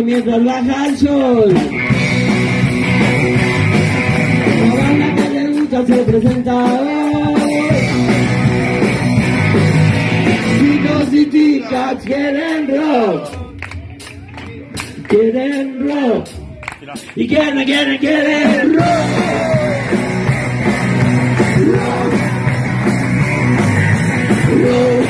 mientras baja el sol. La banda que le gusta se presenta hoy. Chicos y chicas quieren rock. Quieren rock. Y quieren rock. Rock. Rock.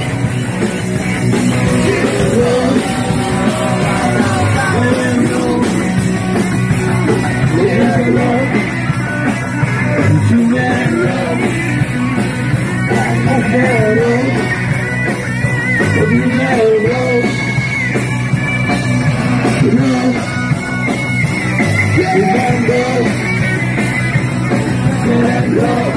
Rock.